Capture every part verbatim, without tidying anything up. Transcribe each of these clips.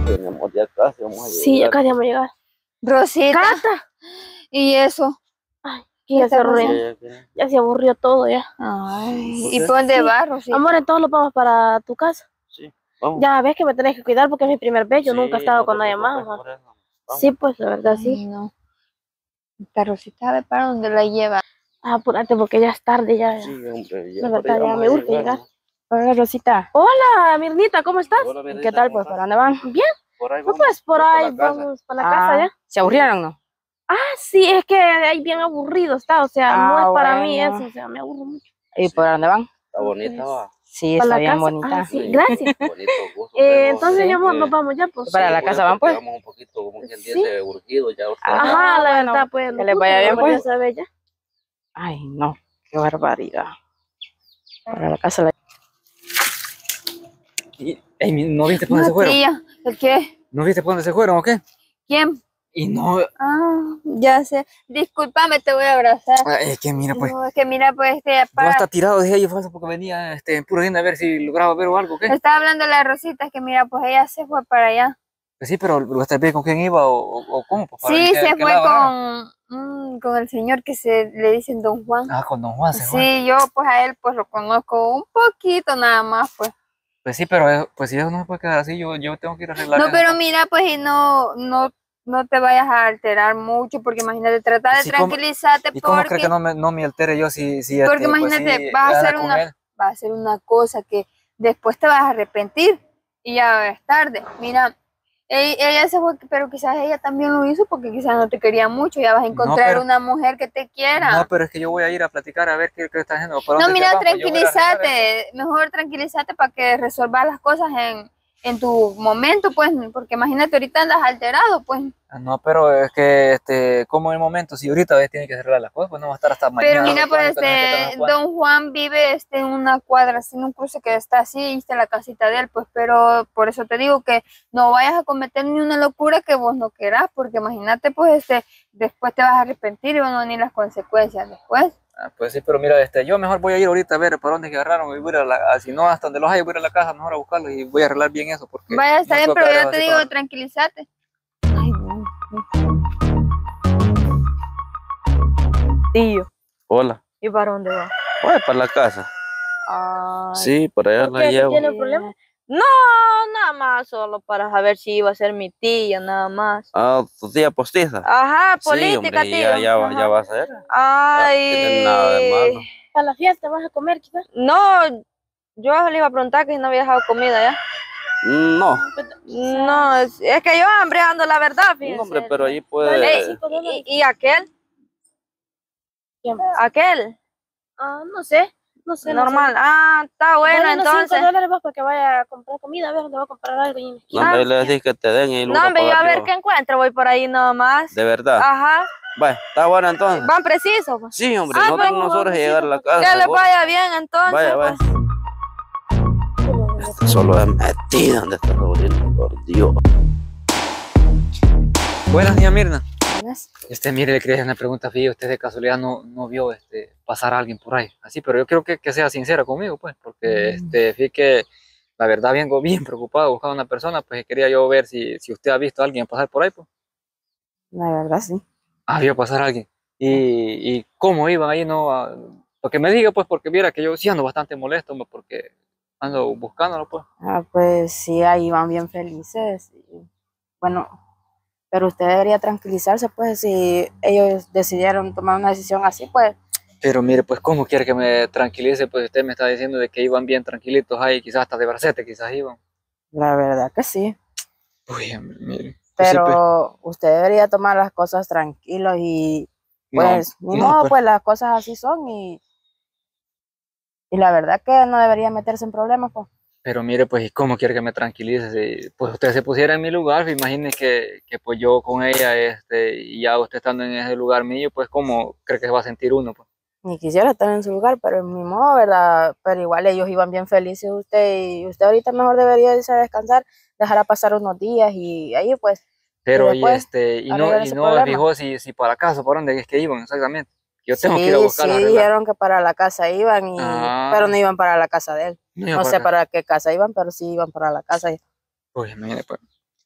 mi amor, ya casi vamos a llegar. Sí, ya casi vamos a llegar. Rosita. ¡Cata! ¿Y eso? Ay, que ya se aburrió. Ya se aburrió todo ya. Ay, ¿y por dónde sí. vas, Rosita? Amor, entonces nos vamos para tu casa. Sí, vamos. Ya ves que me tenés que cuidar porque es mi primer vez. Yo sí, nunca he estado no con nadie más. Sí, pues la verdad sí. Ay, no. Esta Rosita, a ver para dónde la lleva. Ah, apúrate porque ya es tarde ya. Sí, hombre, ya. La verdad, ya me urge llegar. Hola, Rosita. Hola, Mirnita, ¿cómo estás? Hola, Mirnita, ¿Qué tal, pues? ¿Para dónde van? Bien. Por ahí No, vamos. pues por ahí vamos para la casa ya. ¿Se aburrieron, no? Ah, sí, es que ahí bien aburrido está, o sea, Ah, no es para bueno. mí eso, o sea, me aburro mucho. ¿Y por dónde van? Está bonita, va. Sí, Para está la bien casa. bonita. Ah, sí, gracias. Bonito gusto. Eh, entonces, sí. mi amor, Eh, nos vamos ya, pues. Para la casa van, pues. Vamos un poquito, como quien Sí. dice, urgido ya. Usted. Ajá, la bueno, verdad, pues. que les vaya bien, pues. Ya sabes ya. Ay, no, qué barbaridad. Para la casa la... Y, ey, ¿no viste por dónde se fueron? Tía, ¿el qué? ¿No viste por dónde se fueron o qué? ¿Quién? Y no... Ah, ya sé. Discúlpame, te voy a abrazar. Ay, es que mira, pues... No, es que mira, pues, que No para... está tirado de ahí falso porque venía este, en puro a ver si lograba ver o algo, ¿qué? Estaba hablando de la Rosita, es que mira, pues ella se fue para allá. Pues sí, pero ¿lo está bien con quién iba o, o, o cómo? Pues, para Sí, ver qué- se qué fue lado agarra. con, mm, con el señor que se le dicen Don Juan. Ah, con Don Juan se fue. Sí, yo pues a él pues lo conozco un poquito nada más, pues. Pues sí, pero eh, pues si eso no se puede quedar así, yo, yo tengo que ir a arreglar No, eso, pero pues. mira, pues y no, no, no te vayas a alterar mucho, porque imagínate, trata de Sí, ¿cómo- tranquilizarte ¿Y cómo porque, crees que no me, no me altere yo si, si porque este, pues, imagínate, sí, vas a anda hacer con una, él? vas a hacer una cosa que después te vas a arrepentir y ya es tarde. Mira, e- ella se fue, pero quizás ella también lo hizo porque quizás no te quería mucho, ya vas a encontrar pero- una mujer que te quiera. No, pero es que yo voy a ir a platicar a ver qué, qué está haciendo. ¿Por No, dónde mira, te vas? Pues yo voy a ir a arreglar eso. tranquilízate, mejor tranquilízate para que resuelvas las cosas en, en tu momento, pues, porque imagínate, ahorita andas alterado, pues. Ah, no, pero es que, este, como en el momento, si ahorita ves, tiene que arreglar las cosas, pues no va a estar hasta mañana. Pero mira, ¿no? pues, Cuando tenés que estar este, en Juan. don Juan vive este, en una cuadra, así, en un cruce que está así, viste la casita de él, pues, pero por eso te digo que no vayas a cometer ni una locura que vos no querás, porque imagínate, pues, este, después te vas a arrepentir y van a venir las consecuencias después. Ah, pues sí, pero mira, este, yo mejor voy a ir ahorita a ver por dónde que agarraron y voy a ir a la, a- si no, hasta donde los hay, voy a ir a la casa, mejor a buscarlos y voy a arreglar bien eso, porque... Vaya, está no bien, puedo pero quedar yo te así digo, con- tranquilízate. Ay, no. Tío, Hola. ¿y para dónde va? Voy para la casa. Ay, Sí, para allá ¿por la qué? ¿Sí llevo. tiene problema? No, nada más, solo para saber si iba a ser mi tía, nada más. Ah, tu tía postiza. Ajá, Sí, política, hombre, tío. ya, ya, va- Ajá. ya va a ser. Ay. No tiene nada de malo. ¿Para la fiesta vas a comer, quizás? No, yo le iba a preguntar que si no había dejado comida ya. No, No, es, es que yo hambre ando, la verdad, no, fíjense. hombre, pero ahí Ey, puede... ¿y, y aquel? ¿Quién? ¿Aquel? Ah, no sé, no sé. Normal. No sé. Ah, está bueno, Dale unos entonces. cinco dólares vos para que vaya a comprar comida, a ver dónde va a comprar algo. Y... No, hombre, ahí le decís que te den y lo No, voy a hombre, yo a pagar ver yo. qué encuentro, voy por ahí nomás. De verdad. Ajá. Vaya, está bueno entonces. Van precisos, pues. Sí, hombre, Ah, nosotros pues, nosotros sí, llegar a la pues, casa. Que les seguro. vaya bien, entonces. Vaya, vaya. pues. Esto solo es metido donde está sobrino, por Dios. Buenas, niña Mirna. Buenas. Este, mire, le quería hacer una pregunta, fíjate, usted de casualidad no, no vio este, pasar a alguien por ahí. Así, pero yo creo que, que sea sincera conmigo, pues, porque Mm. este, fíjate que la verdad vengo bien preocupado buscando a una persona, pues quería yo ver si, si usted ha visto a alguien pasar por ahí, pues. La verdad, sí. Ah, vio pasar a alguien. Y, y cómo iban ahí, no, a- porque me diga, pues, porque viera que yo sí ando bastante molesto, pues, porque ando buscándolo, pues. Ah, pues sí, ahí van bien felices. Y, bueno, pero usted debería tranquilizarse, pues, si ellos decidieron tomar una decisión así, pues. Pero mire, pues, ¿cómo quiere que me tranquilice? Pues usted me está diciendo de que iban bien tranquilitos ahí, quizás hasta de bracete, quizás iban. La verdad que sí. Uy, hombre, mire. Pues sí, Pero usted debería tomar las cosas tranquilos y, No, pues, ni no, modo, pues. pues las cosas así son y, y la verdad que no debería meterse en problemas, pues. Pero mire, pues, ¿y cómo quiere que me tranquilice? Si, pues usted se pusiera en mi lugar, imagine que, que pues yo con ella, este, y ya usted estando en ese lugar mío, pues, ¿cómo cree que se va a sentir uno? Pues? Ni quisiera estar en su lugar, pero en mi modo, ¿verdad? Pero igual ellos iban bien felices, usted, y usted ahorita mejor debería irse a descansar, dejar pasar unos días y ahí pues, Pero, y y después este, y no, arreglar y ese no me problema. fijó si, si para casa, por dónde es que iban exactamente. Yo tengo sí, que ir a buscar sí, a arreglar. dijeron que para la casa iban, y, Ah. pero no iban para la casa de él. No iba No para sé acá. para qué casa iban, pero sí iban para la casa. Uy, mire, pues.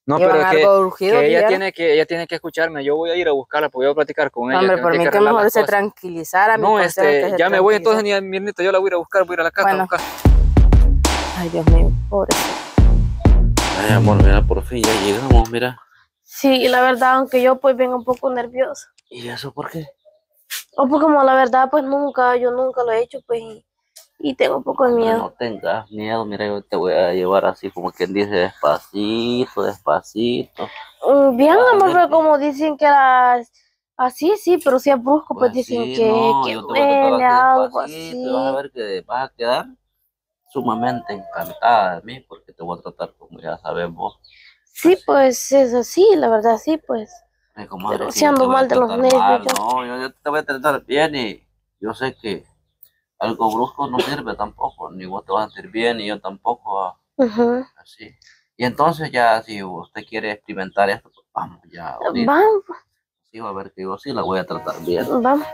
No, Iban pero que, algo urgido, que ella dijeron. tiene que ella tiene que escucharme. Yo voy a ir a buscarla porque voy a platicar con ella. Hombre, que me por tiene mí que arreglar mejor las se cosas. tranquilizara. Mi No, consejo es que este, se ya me voy entonces, tranquilice. ni Mirnita, yo la voy a ir a buscar, voy a ir a la casa Bueno. a buscar. Ay, Dios mío, pobre. Ay, amor, mira, por fin ya llegamos, mira. Sí, la verdad, aunque yo pues vengo un poco nerviosa. ¿Y eso por qué? O pues como la verdad, pues nunca, yo nunca lo he hecho, pues, y, y tengo un poco de Hombre, miedo. no tengas miedo, mira, yo te voy a llevar así como quien dice, despacito, despacito. Mm, Bien, Vas a amor, ver pero que- como dicen que las... Así, sí, pero si es brusco, pues, Pues dicen sí, que, no, que yo te voy a tratar duele, así algo despacito y vas a así. ver que vas a quedar sumamente encantada de mí porque te voy a tratar como ya sabes vos. Sí, Así. pues, es así, la verdad, sí, pues. Ay, comadre, Pero que si yo te ando voy a mal de los tratar nervios, mal, yo. no, yo, yo te voy a tratar bien y yo sé que algo brusco no sirve tampoco, ni vos te vas a sentir bien, ni yo tampoco, ah, Ujú. así. Y entonces ya, si usted quiere experimentar esto, pues vamos ya ahorita. Vamos, Sí, va a ver que yo sí la voy a tratar bien. vamos.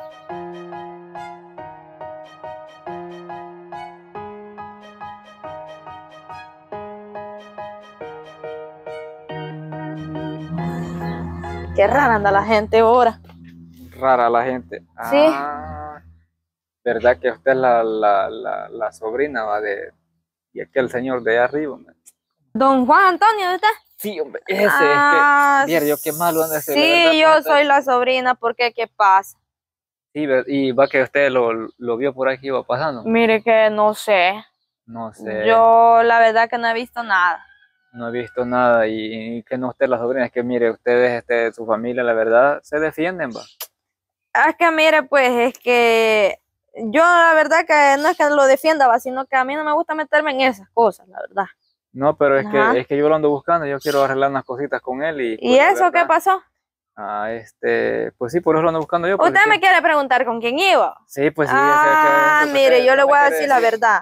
Qué rara anda la gente ahora. Rara la gente. Sí. Ah, ¿verdad que usted es la, la, la, la sobrina va de y aquel señor de allá arriba? hombre? Don Juan Antonio, ¿dónde está? Sí, hombre, ese Ah, es que, mira, yo qué malo anda ese, la sí, verdad, yo pues, soy la sobrina, ¿por qué? ¿Qué pasa? sí, ver- y va que usted lo, lo vio por aquí iba pasando. Mire que no sé. No sé, Yo la verdad que no he visto nada. no he visto nada y, y que no usted es la sobrina, es que mire, ustedes, este, su familia, la verdad, se defienden, va. Es que mire, pues es que yo la verdad que no es que lo defienda, va, sino que a mí no me gusta meterme en esas cosas, la verdad. No, pero es Ajá. que, es que yo lo ando buscando, yo quiero arreglar unas cositas con él y... ¿Y pues, la eso qué verdad, pasó? ah, este, pues sí, por eso lo ando buscando yo. porque Usted es me que- quiere preguntar con quién iba. Sí, pues sí, Ah, ese- ese- mire, ese- yo no le me voy a quiere decir la decir. verdad.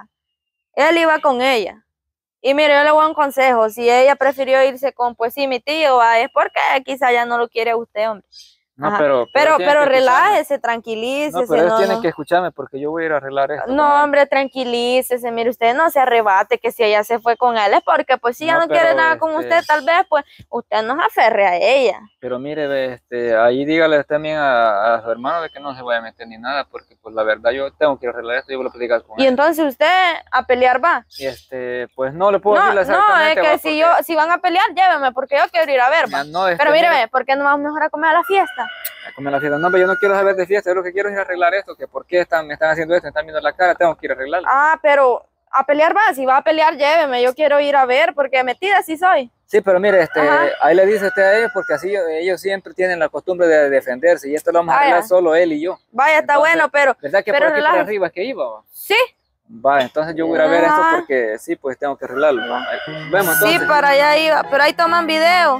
Él iba con ella. Y mire, yo le voy a dar un consejo. Si ella prefirió irse con, pues sí, mi tío, ah, es porque quizá ya no lo quiere a usted, hombre. No, Ajá. pero... Pero, tiene pero que escucharme. relájese, No, tranquilícese. pero ellos No, tienen no. que escucharme porque yo voy a ir a arreglar esto. con No, él. hombre, tranquilícese, mire, usted no se arrebate que si ella se fue con él es porque pues si ella No, no quiere pero, nada con este- usted, tal vez pues usted no se aferre a ella. Pero mire, ve, este, ahí dígale también a, a su hermano de que no se vaya a meter ni nada, porque pues la verdad yo tengo que arreglar esto y voy a platicar con Y él. entonces usted a pelear va. Y este, pues no le puedo No, decir no, es exactamente. que va, si porque- yo, si van a pelear, lléveme, porque yo quiero ir a ver, va. Ya, no, este, Pero mire, mire, ve, ¿por qué no vamos mejor a comer a la fiesta? a comer la fiesta. No, pero yo no quiero saber de fiesta, yo lo que quiero es ir a arreglar esto, que por qué están, me están haciendo esto, me están viendo la cara, tengo que ir a arreglarlo. Ah, pero a pelear va, si va a pelear, lléveme, yo quiero ir a ver, porque metida sí soy. Sí, pero mire, este, Ajá. ahí le dice usted a ellos, porque así ellos siempre tienen la costumbre de defenderse, y esto lo vamos a Vaya. arreglar solo él y yo. Vaya, está Entonces, bueno, pero ¿Verdad que pero por aquí por relájese. arriba es que iba? Va? sí, Va, entonces yo voy a ir a ver esto Ah. porque sí, pues tengo que arreglarlo. Vemos sí, entonces. para allá iba, pero ahí toman video.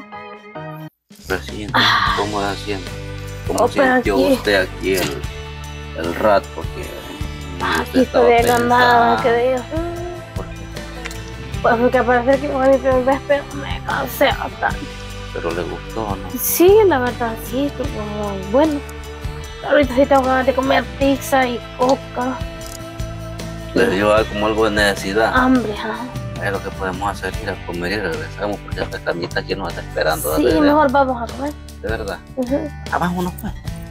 Presidente, ¿cómo está haciendo? ¿Cómo Oh, pero sintió aquí- usted aquí el, el rato? Porque usted Aquí estaba estoy ganada, pensando, que digo. ¿por qué? Pues porque parece que fue mi primer vez, pero me cansé bastante. Pero le gustó, ¿no? Sí, la verdad, sí, estuvo muy bueno. Ahorita sí tengo ganas de comer pizza y coca. Le dio algo- como algo de necesidad. Hambre, ajá. Es lo que podemos hacer, ir a comer y regresamos, porque esta camita aquí nos está esperando. de Sí, regreso. mejor vamos a comer. De verdad. Ujú. Abajo uno pues.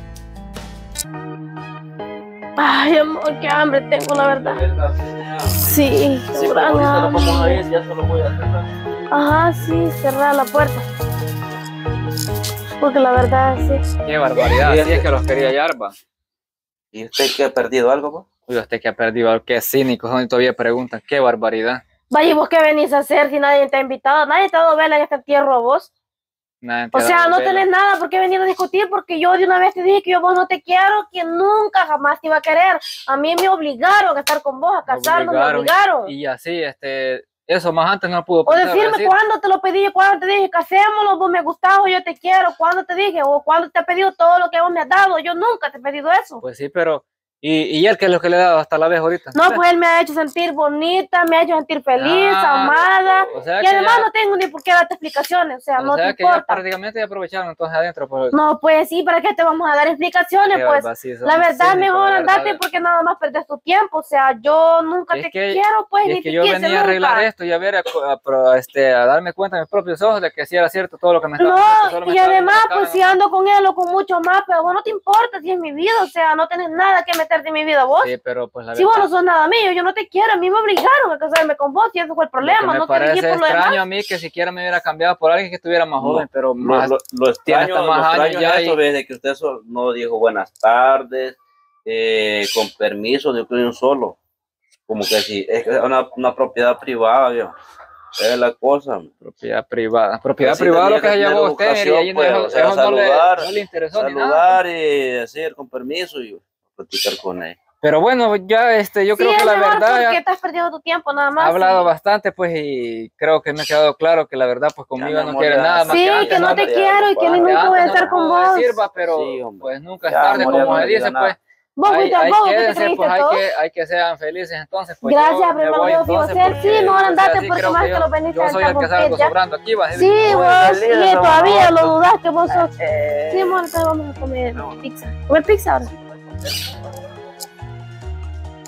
Ay, amor, qué hambre tengo, la verdad. Sí, tengo gran hambre. ya solo voy a cerrar. Ajá, sí, cerrar la puerta. Porque la verdad, sí. Qué barbaridad, Sí, así es que los quería hallar, va. ¿Y usted que ha perdido algo, pues? Uy, usted que ha perdido, qué cínicos son y todavía preguntan, qué barbaridad. Vaya, ¿y vos qué venís a hacer si nadie te ha invitado? Nadie te ha dado vela en este entierro a vos. Nadie te O ha sea, dado no vela. tenés nada por qué venir a discutir porque yo de una vez te dije que yo vos no te quiero, que nunca jamás te iba a querer. A mí me obligaron a estar con vos, a Me casarnos, me obligaron, obligaron. Y así, este, eso más antes no pudo O pensar, decirme decir, cuándo te lo pedí, cuándo te dije, casémonos, vos me gustás o yo te quiero, cuándo te dije, o cuándo te he pedido todo lo que vos me has dado. Yo nunca te he pedido eso. Pues sí, pero ¿Y, y él qué es lo que le ha dado hasta la vez ahorita? No, pues él me ha hecho sentir bonita, me ha hecho sentir feliz, Ah, amada. o sea Y que además ya- no tengo ni por qué darte explicaciones, o sea, O no sea te que ya importa. prácticamente ya aprovecharon entonces adentro. Pues, No, pues sí, ¿para qué te vamos a dar explicaciones? qué Pues vacío, son la verdad, cínicos, mejor la verdad. andarte porque nada más perdes tu tiempo. O sea, yo nunca Es te que- quiero, pues, Y ni es que te yo quise venía a arreglar nunca. esto y a ver, a, a- pro- este, a darme cuenta a mis propios ojos de que sí era cierto todo lo que me estaba diciendo, que solo No, me y estaba viendo además, la cara, pues ¿no? si ando con él o con mucho más, pero vos no te importa si es mi vida, o sea, no tenés nada que meterte en mi vida vos. Sí, pero pues la Si vos verdad, no sos nada mío, yo no te quiero, a mí me obligaron a casarme con vos y eso fue el lo que problema, me no te elegí parece por lo demás. extraño a mí que siquiera me hubiera cambiado por alguien que estuviera más No, joven, pero Lo, más, lo, lo tiene extraño, hasta más lo años extraño ya es esto, y- ves, de que usted so- no dijo buenas tardes, eh, con permiso de un solo. Como que si es que es una, una propiedad privada, viejo. Es la cosa. propiedad privada. Propiedad Pero sí privada lo tenía que se que llevó tener usted y educación, ahí no, pues, eso, o sea, eso no, le, saludar, no le interesó ni nada. Saludar y decir con permiso y platicar con él. Pero bueno, ya este, yo Sí, creo que es la mejor verdad porque ya estás perdiendo tu tiempo nada ha más. hablado sí. bastante pues y creo que me ha quedado claro que la verdad pues conmigo mi no amor, quiere ya. nada más Sí, que antes. que no te ya, quiero y que ya, ni Que nunca voy a antes no estar le con puedo vos. decir, va, pero Sí, hombre. pues nunca es Ya, tarde, amor, ya como no se le diga dice, nada. pues. Vos Ahí, fuiste al ahí bobo que te quédense, creíste pues hay todo. que, hay que sean felices entonces. Pues Gracias, yo me primo, voy yo entonces digo ser, porque, sí, no, o sea, andate sí porque creo más que que yo, lo veniste yo a soy el que romper salgo ya. sobrando aquí, va. Sí, Muy vos, feliz, y eso, todavía mamá. lo dudas que vos sos. Eh, Sí, amor, entonces vamos a comer pizza. ¿Comer pizza ahora?